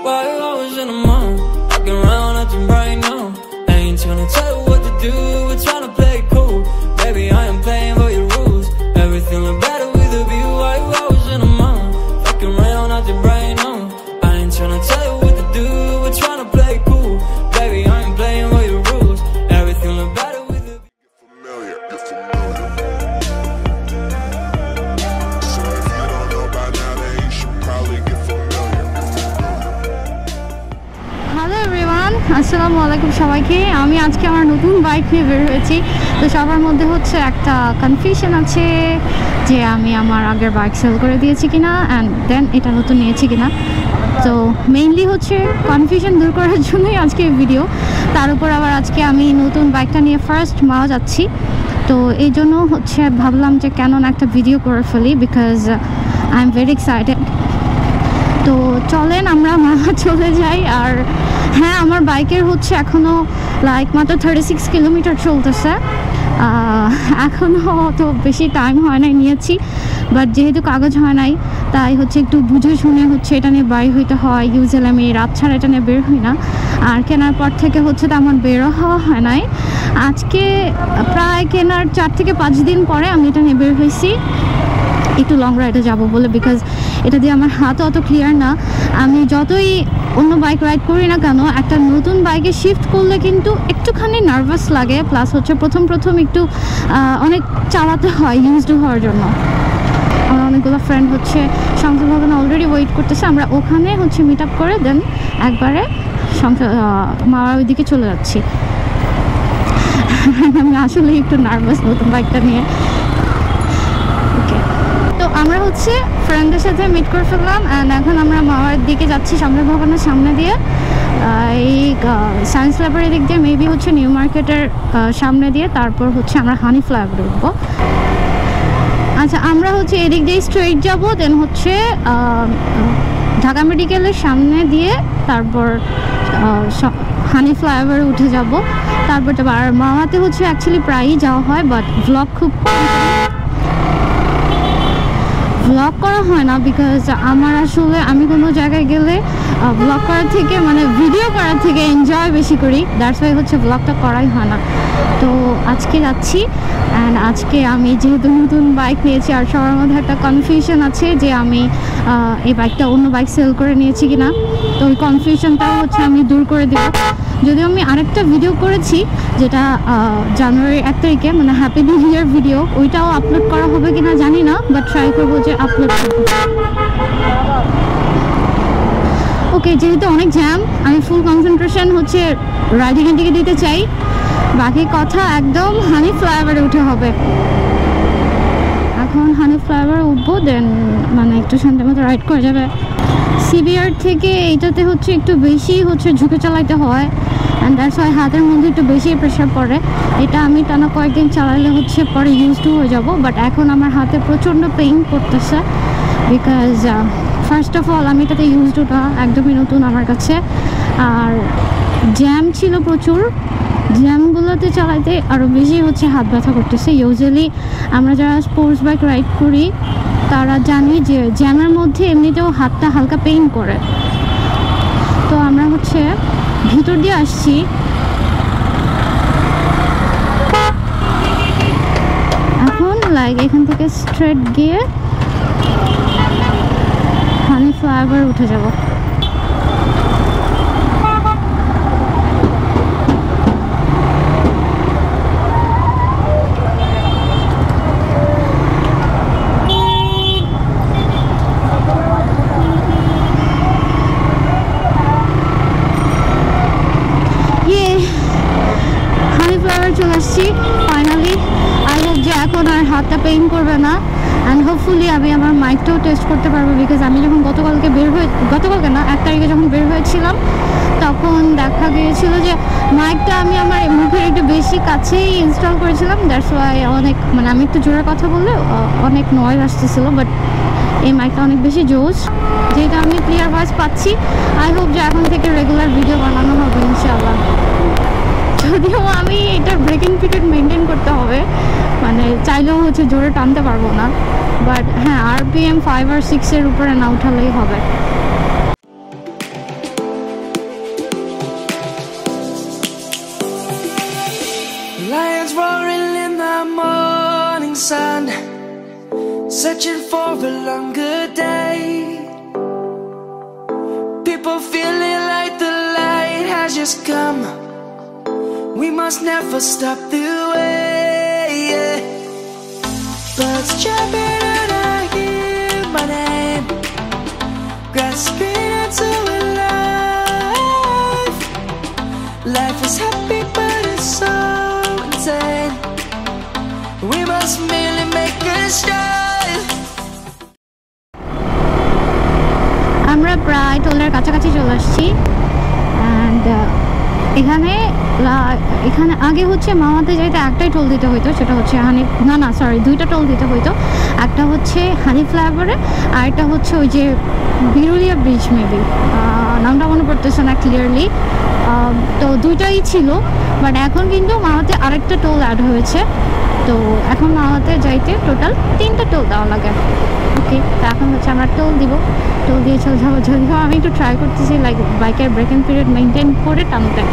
5 hours in a month, walking around acting right now. I ain't tryna tell you what to do, we're tryna play it cool. Baby, I am playing by your rules. Everything look better with a view. 5 hours in a month, walking around acting right now. I ain't tryna tell you what to do, we're tryna play it cool. Baby, I am playing by your rules. Everything look better with a view. Familiar, you're familiar. So if you don't know by now, then you should probably get familiar. Hello everyone, আসসালামু আলাইকুম সবাইকে। আমি আজকে আমার নতুন bike নিয়ে বের হয়েছি। তো সবার মধ্যে হচ্ছে একটা কনফিউশন আছে যে আমি আমার আগের বাইক সেল করে দিয়েছি কিনা অ্যান্ড দেন এটা নতুন নিয়েছি কিনা। তো মেইনলি হচ্ছে কনফিউশন দূর করার জন্যই আজকে এই ভিডিও। তার উপর আবার আজকে আমি নতুন বাইকটা নিয়ে ফার্স্ট মাও যাচ্ছি। তো এই জন্য হচ্ছে ভাবলাম যে কেন না একটা ভিডিও করে ফেলি, because I am very excited. তো চলেন আমরা চলে যাই। আর হ্যাঁ, আমার বাইকের হচ্ছে এখনও মাত্র 36 কিলোমিটার চলতেছে। এখনও তো বেশি টাইম হয় নাই নিয়েছি, বাট যেহেতু কাগজ হয় নাই তাই হচ্ছে একটু বুঝে শুনে হচ্ছে এটা নিয়ে বাইর হইতে হয়। ইউজুয়ালি আমি রাত ছাড়া এটা নিয়ে বের হই না, আর কেনার পর থেকে হচ্ছে তো আমার বেরো হওয়া হয় নাই। আজকে প্রায় কেনার 4 থেকে 5 দিন পরে আমি এটা নিয়ে বের হয়েছি একটু লং রাইডে যাবো বলে, বিকজ এটা দিয়ে আমার হাত অত ক্লিয়ার না। আমি যতই অন্য বাইক রাইড করি না কেন, একটা নতুন বাইকে শিফট করলে কিন্তু একটুখানি নার্ভাস লাগে, প্লাস হচ্ছে প্রথম একটু অনেক চালাতে হয় ইউজড হওয়ার জন্য। আমার অনেকগুলো ফ্রেন্ড হচ্ছে সংসদ ভবনে অলরেডি ওয়েট করতেছে, আমরা ওখানে হচ্ছে মিট আপ করে দেন একবারে মামার ওইদিকে চলে যাচ্ছি। আমি আসলে একটু নার্ভাস নতুন বাইকটা নিয়ে। তো আমরা হচ্ছে ফ্রেন্ডদের সাথে মিট করে ফেললাম অ্যান্ড এখন আমরা মামার দিকে যাচ্ছি, সংসদ ভবনের সামনে দিয়ে। এই সায়েন্স ল্যাবের দিক দিয়ে মেবি হচ্ছে নিউ মার্কেটের সামনে দিয়ে, তারপর হচ্ছে আমরা হানি ফ্লাইওভারে উঠবো। আচ্ছা, আমরা হচ্ছে এদিক দিয়ে স্ট্রেট যাবো, দেন হচ্ছে ঢাকা মেডিকেলের সামনে দিয়ে তারপর হানি ফ্লাইওভারে উঠে যাব, তারপর যাবো। আর মামাতে হচ্ছে অ্যাকচুয়ালি প্রায়ই যাওয়া হয়, বাট ভ্লগ করা হয় না, বিকজ আমি কোনো জায়গায় গেলে ব্লগ করার থেকে ভিডিও করার থেকে এনজয় বেশি করি। দ্যাটস ওয়াই হচ্ছে ব্লগটা করাই হয় না। তো আজকে যাচ্ছি অ্যান্ড আজকে আমি যেহেতু নতুন বাইক নিয়েছি আর সবার মধ্যে একটা কনফিউশন আছে যে আমি এই বাইকটা অন্য বাইক সেল করে নিয়েছি কিনা, তো ওই কনফিউশনটাও হচ্ছে আমি দূর করে দেবো। যদিও আমি আরেকটা ভিডিও করেছি যেটা জানুয়ারি 1 তারিখে হ্যাপি নিউ ইয়ার ভিডিও, ওইটাও আপলোড করা হবে কিনা জানি না, বাট ট্রাই করবো যে আপলোড করবো। ওকে, যেহেতু অনেক জ্যাম, আমি ফুল কনসেন্ট্রেশন হচ্ছে রাইডিংয়ের দিকে দিতে চাই। বাকি কথা একদম হানি ফ্লাইওভারে উঠে হবে। এখন হানি ফ্লাইওভারে উঠবো, দেন একটু শান্তি মতো রাইড করা যাবে। সিবিআর থেকে এইটাতে হচ্ছে একটু বেশি হচ্ছে ঝুঁকে চালাইতে হয় অ্যান্ড দ্যাটস ওয়াই হাতের মধ্যে একটু বেশি প্রেশার পড়ে। এটা আমি টানা কয়েকদিন চালালে হচ্ছে পরে ইউজড হয়ে যাব, বাট এখন আমার হাতে প্রচণ্ড পেইন করতেছে, বিকজ ফার্স্ট অফ অল আমি এটাতে ইউজড না, একদমই নতুন আমার কাছে। আর জ্যাম ছিল প্রচুর, জ্যামগুলোতে চালাইতে আরও বেশি হচ্ছে হাত ব্যথা করতেছে। ইউজুয়ালি আমরা যারা স্পোর্টস বাইক রাইড করি তারা জানি যে জ্যামের মধ্যে এমনিতেও হাতটা হালকা পেইন করে। তো আমরা হচ্ছে ভিতর দিয়ে আসছি, এখন এখান থেকে স্ট্রেট গিয়ে হানি ফ্লাইওভারে উঠে যাব। চলে আসছি ফাইনালি। আই হোপ যে এখন আর হাতটা পেইন করবে না অ্যান্ড হোপফুলি আমি আমার মাইকটাও টেস্ট করতে পারবো, বিকজ আমি যখন গতকালকে না 1 তারিখে যখন বের হয়েছিলাম তখন দেখা গিয়েছিল যে মাইকটা আমি আমার মুখের একটু বেশি কাছেই ইনস্টল করেছিলাম। দ্যাটস ওয়াই অনেক আমি একটু জোরে কথা বললে অনেক নয়েজ আসতেছিল, বাট এই মাইকটা অনেক বেশি জোস, যেটা আমি ক্লিয়ার ভয়েস পাচ্ছি। আই হোপ যে এখন থেকে রেগুলার ভিডিও বানানো হবে ইনশাআল্লাহ। যদিও আমি এটার ব্রেকিং পিরিয়ড মেনটেন করতে হবে, চাইলেও হচ্ছে জোরে টানতে পারবো না, বাট হ্যাঁ RPM 5 আর 6 এর উপরে না উঠালেই হবে। morning sun, searching for a longer day. People feeling like the light has just come. We must never stop the way. Birds jumping and I hear my name, grasping into a life. Life is happy but it's so insane. We must merely make a start. আমরা প্রায় টোলের কাছাকাছি চলে আসছি। And এখানে আগে হচ্ছে মামাতে যাইতে একটাই টোল দিতে হইতো, সেটা হচ্ছে দুইটা টোল দিতে হইতো। একটা হচ্ছে হানি ফ্লাইওভারে, আর একটা হচ্ছে ওই যে বিরুলিয়া ব্রিজ, মেবি নামটা মনে পড়তেছে না ক্লিয়ারলি। তো দুইটাই ছিল, বাট এখন কিন্তু মামাতে আরেকটা টোল অ্যাড হয়েছে। তো এখন মামাতে যাইতে টোটাল 3টা টোল দেওয়া লাগে। ওকে, তো এখন হচ্ছে আমরা টোল দিয়ে চলে যাবো। যদিও আমি একটু ট্রাই করতেছি লাইক বাইকের ব্রেকিং পিরিয়ড মেনটেন করে টানতে।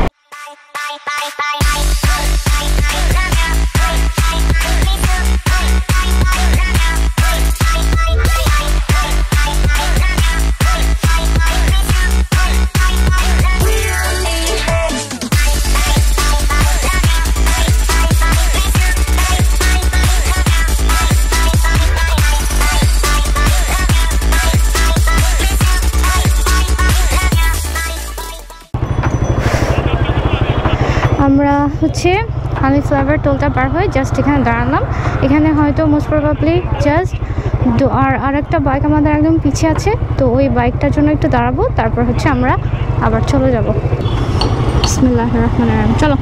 আমরা হচ্ছে হানি ফ্লাইওভার টোলটা পার হয়ে জাস্ট এখানে দাঁড়ালাম। এখানে হয়তো মোস্ট প্রবাবলি জাস্ট আর একটা বাইক আমাদের একদম পিছিয়ে আছে, তো ওই বাইকটার জন্য একটু দাঁড়াবো, তারপর হচ্ছে আমরা আবার চলে যাব। বিসমিল্লাহির রহমানির রহিম। চলো,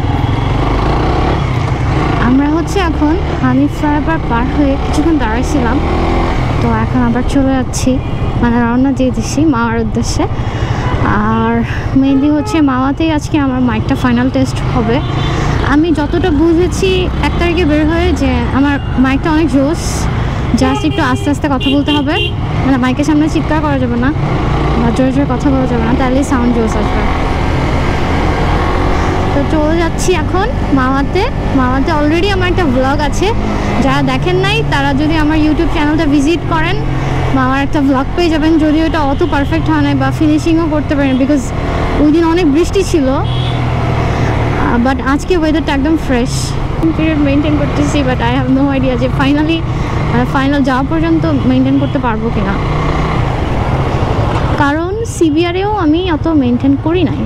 আমরা হচ্ছে এখন হানি ফ্লাইওভার পার হয়ে কিছুক্ষণ দাঁড়াইছিলাম, তো এখন আবার চলে যাচ্ছি, মানে রওনা দিয়ে দিচ্ছি মামার উদ্দেশ্যে। আর মেইনলি হচ্ছে মামাতেই আজকে আমার মাইকটা ফাইনাল টেস্ট হবে। আমি যতটা বুঝেছি 1 তারিখে বের হয়ে যে আমার মাইকটা অনেক জোস, জাস্ট একটু আস্তে আস্তে কথা বলতে হবে, মানে মাইকের সামনে চিৎকার করা যাবে না বা জোরে জোরে কথা বলা যাবে না, তাহলে সাউন্ড জোস আসবে। তো চলে যাচ্ছি এখন মামাতে অলরেডি আমার একটা ব্লগ আছে, যারা দেখেন নাই তারা যদি আমার ইউটিউব চ্যানেলটা ভিজিট করেন, মামার একটা ব্লগ পেয়ে যাবেন। যদিও এটা অত পারফেক্ট হয় নাই বা ফিনিশিংও করতে পারেন, বিকজ ওই দিন অনেক বৃষ্টি ছিল, বাট আজকে ওয়েদারটা একদম ফ্রেশ। পিরিয়ড মেনটেন করতেছি, but I have no idea যে ফাইনাল যাওয়া পর্যন্ত মেনটেন করতে পারবো কিনা, কারণ সিবিআরেও আমি অত মেনটেন করি নাই।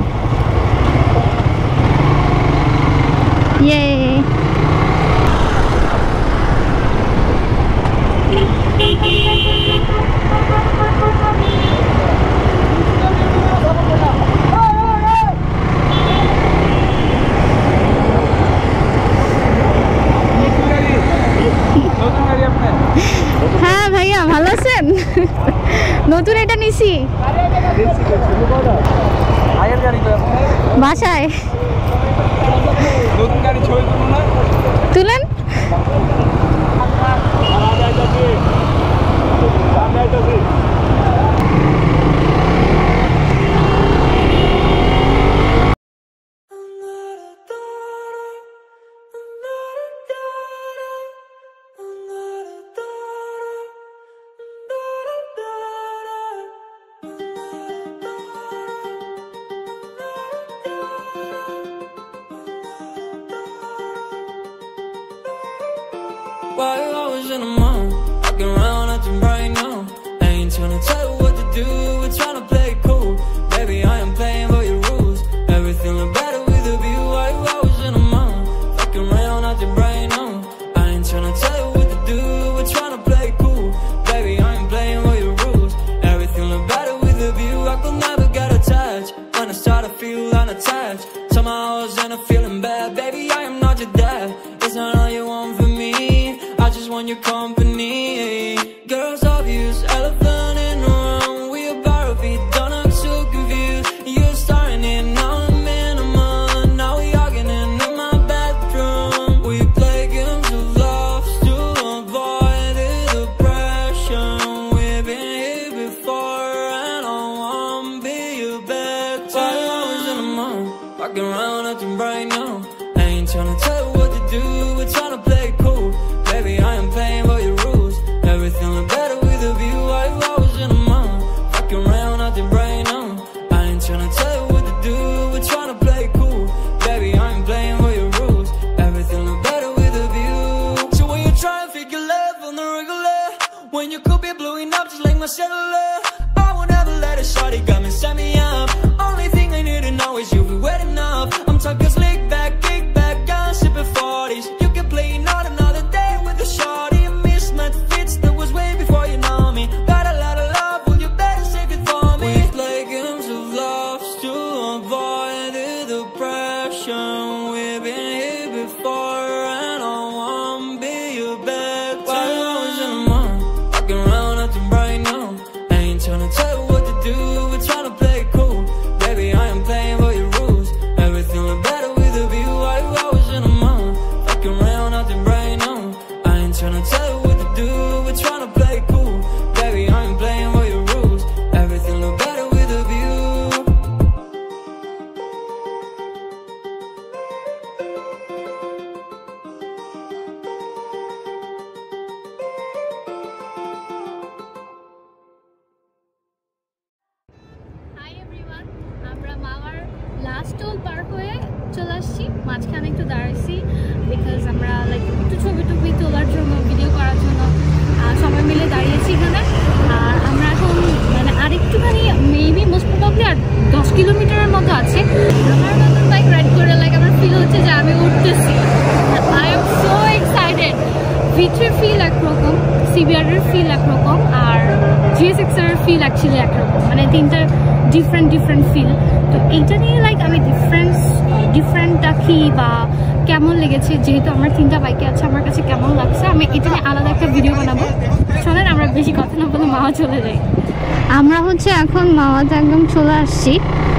হ্যাঁ ভাইয়া, ভালো আছেন? নতুন এটা নিছি বাসায়, তুলেন। Why you always in the mood? Walking around acting right now. I ain't tryna tell you what to do, we're tryna play it cool. Baby, I am playing by your rules. Everything look better with a view. Why you always in the mood? Walking around acting right now. I ain't tryna tell you what to do, we're tryna play it cool. Baby, I am playing by your rules. Everything look better with a view. I could never get attached. When I start to feel unattached, somehow I was in a feeling bad. Baby, I am not your dad. It's not all you want from me, I just want your company. when you could be blowing up just like my cellular. I won't ever let a shorty come and set me up. Only thing I need to know is you'll be wet enough. I'm talking slick back, kick back, gun sipping 40s. You can play not another day with a shorty. A mismatch fits that was way before you know me. Got a lot of love, will you better save it for me? We play games of love to avoid the depression. We've been here before and I won't be your bed. 2 hours in a month, walking around acting right now. I ain't tryna tell you what to do, we're tryna play it cool. Baby, I am playing by your rules. Everything look better with a view. 2 hours in a month, walking around acting right now. I ain't tryna tell you what to do, we're tryna play it cool. Baby, I am playing by your rules. Everything look better with a view. Hi everyone, আমরা মাওয়ার last toll পার হয়ে চলে আসছি। মাঝখানে একটু দাঁড়াইছি because আমরা like একটু ছবি টবি তোলার জন্য, ভিডিও করার জন্য সবাই মিলে দাঁড়িয়েছি এখানে। আর আমরা এখন মানে আরেকটুখানি মেবি মোস্ট প্রবাবলি আর 10 কিলোমিটারের মতো আছে। আমার নতুন বাইক রাইড করে লাইক আমার ফিল হচ্ছে যে আমি উঠতেছি। I am so excited. ভিট্রের ফিল একরকম, সিবিআরের ফিল একরকম, আর GSX-এর ফিল অ্যাকচুয়ালি একরকম, মানে তিনটার ডিফারেন্ট ফিল। তো এইটা নিয়ে লাইক আমি ডিফারেন্টটা কি বা কেমন লেগেছে, যেহেতু আমার 3টা বাইকে আছে, আমার কাছে কেমন লাগছে, আমি এটা নিয়ে আলাদা একটা ভিডিও বানাবো। চলেন আমরা বেশি কথা না বলে মাওয়া চলে যাই। আমরা হচ্ছে এখন মাওয়াতে একদম চলে আসছি।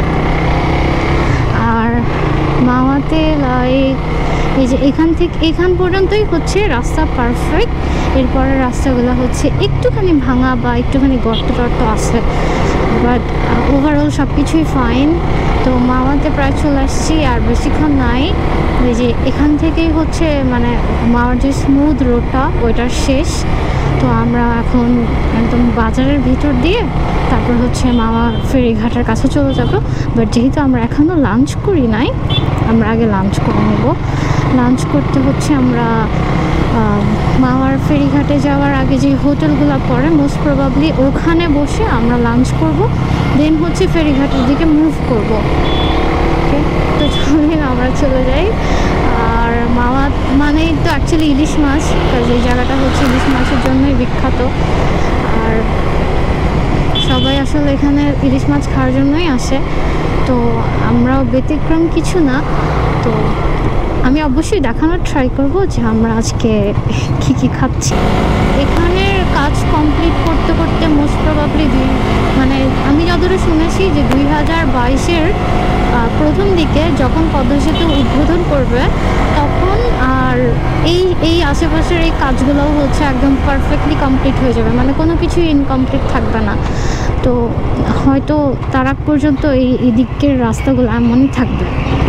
আর মাওয়াতে লাইক এই যে এখান পর্যন্তই হচ্ছে রাস্তা পারফেক্ট। এরপরে রাস্তাগুলো হচ্ছে একটুখানি ভাঙা বা একটুখানি গর্ত টর্ত আছে, বাট ওভারঅল সব কিছুই ফাইন। তো মাওয়াতে প্রায় চলে আসছি, আর বেশিক্ষণ নাই। এই যে এখান থেকেই হচ্ছে মানে মাওয়ার যে স্মুথ রোডটা ওইটার শেষ। তো আমরা এখন একদম বাজারের ভিতর দিয়ে তারপর হচ্ছে মাওয়া ফেরিঘাটের কাছে চলে যাব। বাট যেহেতু আমরা এখনও লাঞ্চ করি নাই, আমরা আগে লাঞ্চ করে নেব। লাঞ্চ করতে হচ্ছে আমরা মাওয়ার ফেরিঘাটে যাওয়ার আগে যে হোটেলগুলো পড়ে মোস্ট প্রবাবলি ওখানে বসে আমরা লাঞ্চ করব, দেন হচ্ছে ফেরিঘাটের দিকে মুভ করব। ওকে, তো চলুন আমরা চলে যাই। আর মাওয়া মানেই তো অ্যাকচুয়ালি ইলিশ মাছ, কারণ এই জায়গাটা হচ্ছে ইলিশ মাছের জন্যই বিখ্যাত। আর সবাই আসলে এখানে ইলিশ মাছ খাওয়ার জন্যই আসে। তো আমরাও ব্যতিক্রম কিছু না। তো আমি অবশ্যই দেখানোর ট্রাই করব যে আমরা আজকে কী খাচ্ছি। এখানের কাজ কমপ্লিট করতে করতে মোস্ট প্রবাবলি মানে আমি যতটা শুনেছি যে 2022-এর প্রথম দিকে যখন পদ্মা সেতু উদ্বোধন করবে তখন আর এই আশেপাশের এই কাজগুলোও হচ্ছে একদম পারফেক্টলি কমপ্লিট হয়ে যাবে, মানে কোনো কিছুই ইনকমপ্লিট থাকবে না। তো হয়তো তার আগ পর্যন্ত এই দিকের রাস্তাগুলো এমনই থাকবে।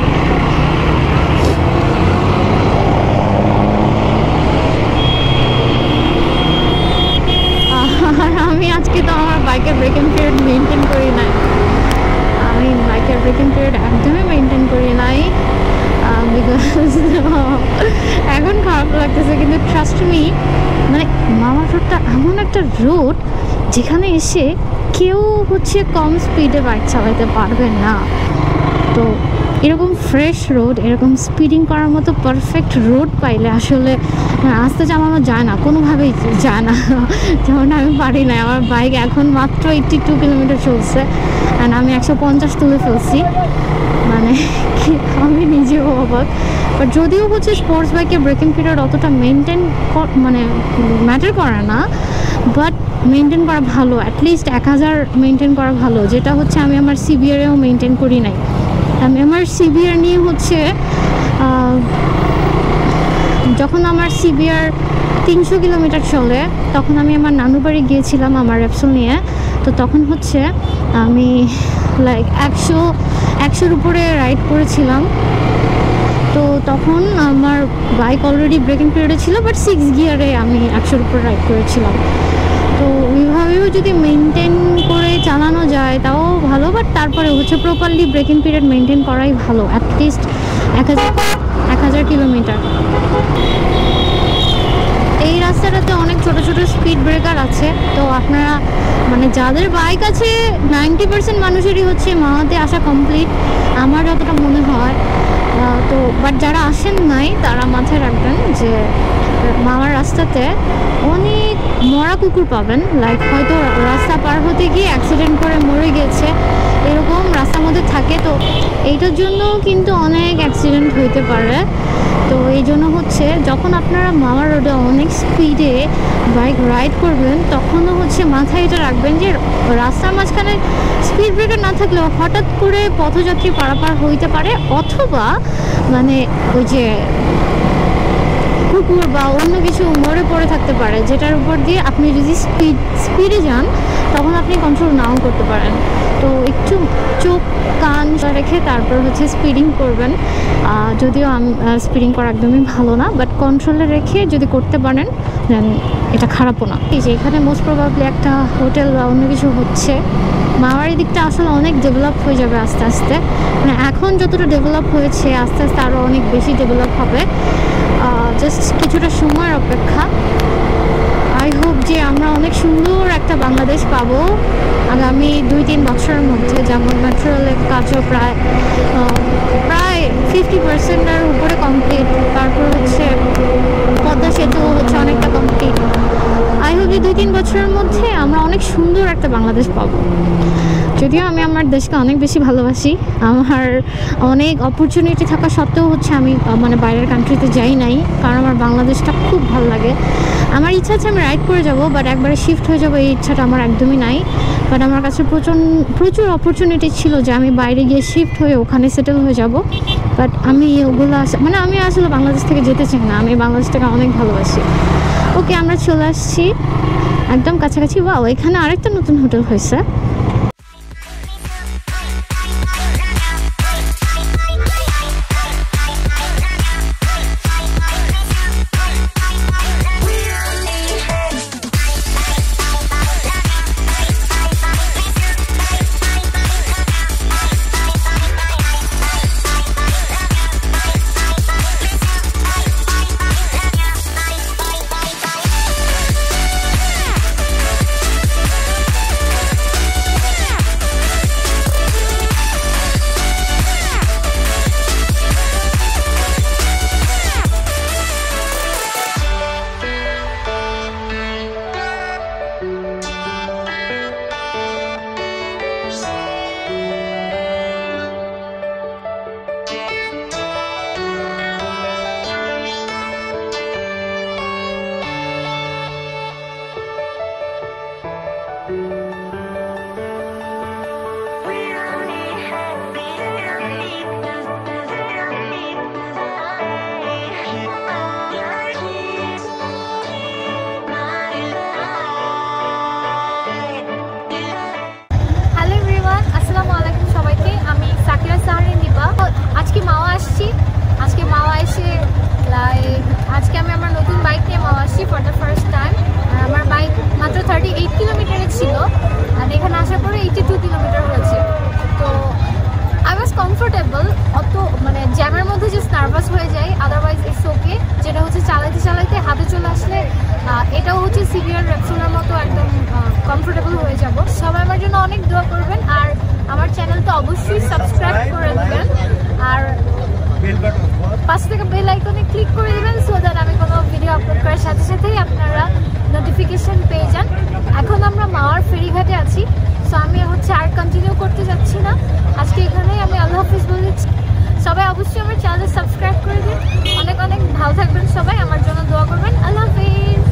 আর আমি আজকে তো আমার বাইকের ব্রেকিং পিরিয়ড মেনটেন করি নাই। আমি বাইকের ব্রেকিং পিরিয়ড একদমই মেনটেন করি নাই বিকজ এখন খারাপ লাগতেছে। কিন্তু ট্রাস্ট মি, মানে মাওয়া রোডটা এমন একটা রোড যেখানে এসে কেউ হচ্ছে কম স্পিডে বাইক চালাতে পারবে না। তো এরকম ফ্রেশ রোড, এরকম স্পিডিং করার মতো পারফেক্ট রোড পাইলে আসলে আস্তে চালানো যায় না, কোনোভাবেই যায় না। যেমন আমি পারি না, আমার বাইক এখন মাত্র 82 কিলোমিটার চলছে অ্যান্ড আমি 150 তুলে ফেলছি, মানে আমি নিজেও অবাক। বাট যদিও হচ্ছে স্পোর্টস বাইকের ব্রেকিং পিরিয়ড অতটা মেনটেন মানে ম্যাটার করে না, বাট মেনটেন করা ভালো, অ্যাটলিস্ট 1000 মেনটেন করা ভালো, যেটা হচ্ছে আমি আমার সিবিআরেও মেনটেন করি নাই। আমি আমার সিবিআর নিয়ে হচ্ছে যখন আমার সিবিআর 300 কিলোমিটার চলে তখন আমি আমার নানু বাড়ি গিয়েছিলাম আমার রেপসোল নিয়ে। তো তখন হচ্ছে আমি লাইক 100-র উপরে রাইড করেছিলাম। তো তখন আমার বাইক অলরেডি ব্রেকিং পিরিয়ডে ছিল, বাট 6 গিয়ারে আমি 100-র উপরে রাইড করেছিলাম। তো ওইভাবেও যদি মেনটেন করে চালানো যায় তাও ভালো, বাট তারপরে হচ্ছে প্রপারলি ব্রেকিং পিরিয়ড মেনটেন করাই ভালো, অ্যাটলিস্ট 1000 কিলোমিটার। এই রাস্তাটাতে অনেক ছোট ছোট স্পিড ব্রেকার আছে। তো আপনারা মানে যাদের বাইক আছে 90% মানুষেরই হচ্ছে মাওয়াতে আসা কমপ্লিট, আমার যতটা মনে হয়। তো বাট যারা আসেন নাই তারা মাথায় রাখবেন যে মাওয়ার রাস্তাতে অনেক মরা কুকুর পাবেন। লাইক হয়তো রাস্তা পার হতে গিয়ে অ্যাক্সিডেন্ট করে মরে গেছে, এরকম রাস্তার মধ্যে থাকে। তো এইটার জন্য কিন্তু অনেক অ্যাক্সিডেন্ট হইতে পারে। তো এই জন্য হচ্ছে যখন আপনারা মাওয়া রোডে অনেক স্পিডে বাইক রাইড করবেন তখনও হচ্ছে মাথায় এটা রাখবেন যে রাস্তার মাঝখানে স্পিড ব্রেকার না থাকলেও হঠাৎ করে পথযাত্রী পারাপার হইতে পারে, অথবা মানে ওই যে কুকুর বা অন্য কিছু মরে পড়ে থাকতে পারে, যেটার উপর দিয়ে আপনি যদি স্পিডে যান তখন আপনি কন্ট্রোল নাও করতে পারেন। তো একটু চোখ কান রেখে তারপর হচ্ছে স্পিডিং করবেন। যদিও স্পিডিং করা একদমই ভালো না, বাট কন্ট্রোলে রেখে যদি করতে পারেন দেন এটা খারাপও না। এই যে এখানে মোস্ট প্রবাবলি একটা হোটেল বা অন্য কিছু হচ্ছে। মাওয়ার দিকটা আসলে অনেক ডেভেলপ হয়ে যাবে আস্তে আস্তে, মানে এখন যতটা ডেভেলপ হয়েছে আস্তে আস্তে আরও অনেক বেশি ডেভেলপ হবে। জাস্ট কিছুটা সময়ের অপেক্ষা। আই হোপ যে আমরা অনেক সুন্দর একটা বাংলাদেশ পাবো আগামী 2-3 বছরের মধ্যে। যেমন মেট্রো রেলের কাজও প্রায় 50%-এর উপরে কমপ্লিট। তারপর হচ্ছে পদ্মা সেতু হচ্ছে অনেকটা কমপ্লিট। আই হোপ যে 2-3 বছরের মধ্যে আমরা অনেক সুন্দর একটা বাংলাদেশ পাবো। যদিও আমি আমার দেশকে অনেক বেশি ভালোবাসি, আমার অনেক অপরচুনিটি থাকা সত্ত্বেও হচ্ছে আমি মানে বাইরের কান্ট্রিতে যাই নাই, কারণ আমার বাংলাদেশটা খুব ভালো লাগে। আমার ইচ্ছা আছে আমি রাইড করে যাব, বাট একবারে শিফট হয়ে যাবো এই ইচ্ছাটা আমার একদমই নাই। বাট আমার কাছে প্রচুর অপরচুনিটি ছিল যে আমি বাইরে গিয়ে শিফট হয়ে ওখানে সেটেল হয়ে যাব, বাট আমি ওগুলো মানে আমি আসলে বাংলাদেশ থেকে যেতে চাই না, আমি বাংলাদেশটাকে অনেক ভালোবাসি। ওকে, আমরা চলে আসছি একদম কাছাকাছি। ওয়াও, এখানে আরেকটা নতুন হোটেল হয়েছে। এটাও হচ্ছে সিভিয়ার রেপসোনার মতো একদম কমফোর্টেবল হয়ে যাব। সবাই আমার জন্য অনেক দোয়া করবেন, আর আমার চ্যানেলটা অবশ্যই সাবস্ক্রাইব করে দেবেন, আর পাশে থেকে বেল আইকনে ক্লিক করে দেবেন, সো দ্যাট আমি কোনো ভিডিও আপলোড করার সাথে সাথেই আপনারা নোটিফিকেশন পেয়ে যান। এখন আমরা মাওয়ার ফেরিঘাটে আছি, সো আমি হচ্ছে আর কন্টিনিউ করতে যাচ্ছি না, আজকে এখানেই আমি আল্লাহ হাফিজ বলেছি। সবাই অবশ্যই আমার চ্যানেল সাবস্ক্রাইব করে দিন। অনেক অনেক ভালো থাকবেন সবাই, আমার জন্য দোয়া করবেন। আল্লাহ হাফিজ।